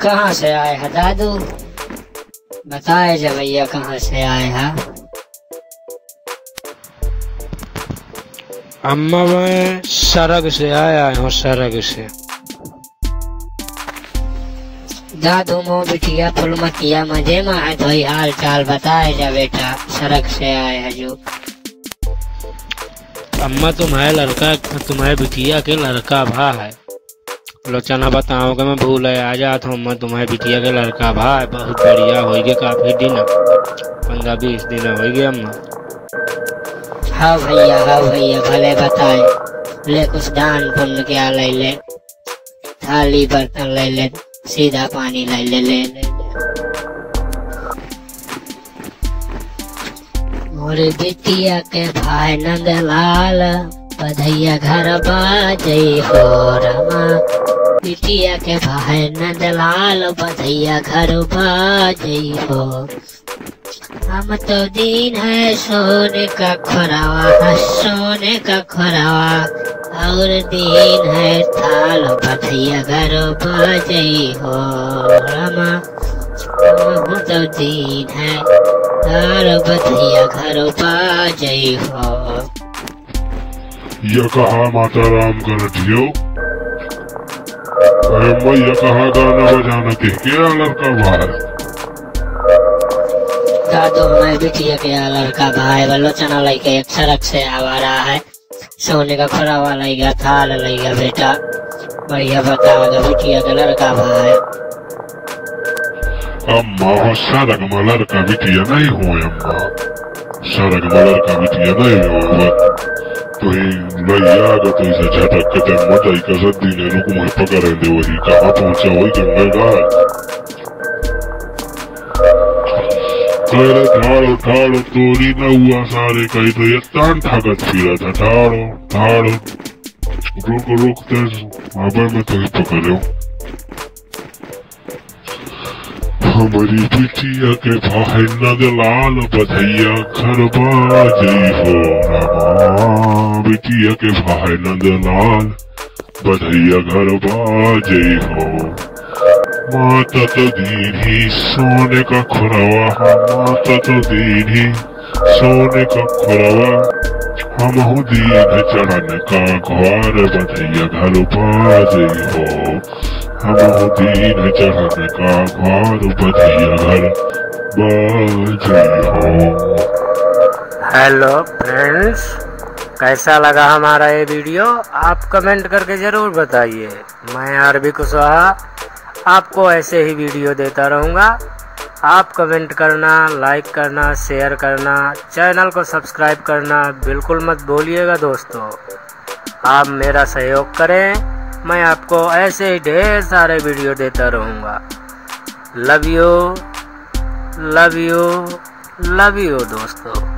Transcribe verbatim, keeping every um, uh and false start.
कहाँ से आए है दादू? बताए जब भैया कहाँ से आए है। अम्मा मैं सड़क से आया हूँ, सड़क से। दादू मो बिटिया फुलमतिया मजे में है, तो हाल चाल बताए जा बेटा, सड़क से आए है जो। अम्मा तुम्हारे लड़का, तुम्हारे बिटिया के लड़का भा है। लोचना बताओ कि मैं भूल आ जाता हूँ। अम्मा तुम्हारे बिटिया के लड़का भा है, बहुत बढ़िया हो गए, काफी दिन, पंद्रह बीस दिन हो गए अम्मा। हाँ भैया, हाँ भैया, भले बताए। ले कुछ दान पुण्य क्या ले ले, थाली बर्तन ले ले, सीधा पानी ले ले ले ले मोरे बिटिया के भाई नंदलाल, बधैया घर बाजई हो रमा। बिटिया के भाई नंदलाल, बधैया घर बाजई हो। हम तो दिन है सोने का खोरावा, सोने का खोरावा, और दिन है थाल, बधैया घर बाजई हो रमा। हम तो दिन है थाल, बधैया घर बाजई हो। यह कहा माता राम कर दियो, यह कहा गाना बजाना के क्या लड़का भाई। दादू मैं बिटिया के लड़का भाई बलोचना लेके एक सड़क से आवा रहा है, सोने का खोरावा लेगा, थाल लेगा बेटा, बढ़िया बताओ बिटिया का लड़का भाई। अम्मा सड़क में लड़का बिटिया नहीं हुए, अम्मा सड़क में लड़का बिटिया नहीं हुए, तो लैया तो इसे झटक के ते मजाई का सदी ने रुक मुझे पकड़ दे, वही कहाँ पहुंचा वही जंगल गाय। करे ठाड़ो ठाड़ो तोरी न हुआ सारे कहीं, तो ये तान ठाकत फिरा था। ठाड़ो ठाड़ो रुक रुकते अब मैं तो ही पकड़ो। हमारी बिटिया के भाई नंदलाल, बधैया घर बाजई हो रमा। बिटिया के भाई नंदलाल, बधैया घर बाजई हो। माता तो दीनी सोने का खोरावा, माता तो दीनी सोने का खोरावा, हम हो दीन चढ़ने का ग्वार, बधैया घर बाजई हो। हम हो दीन चढ़ने का ग्वार, बधैया घर बाजई हो। हेलो फ्रेंड्स, कैसा लगा हमारा ये वीडियो आप कमेंट करके जरूर बताइए। मैं आरबी कुशवाहा आपको ऐसे ही वीडियो देता रहूँगा। आप कमेंट करना, लाइक करना, शेयर करना, चैनल को सब्सक्राइब करना बिल्कुल मत भूलिएगा दोस्तों। आप मेरा सहयोग करें, मैं आपको ऐसे ही ढेर सारे वीडियो देता रहूँगा। Love you, love you, love you दोस्तों।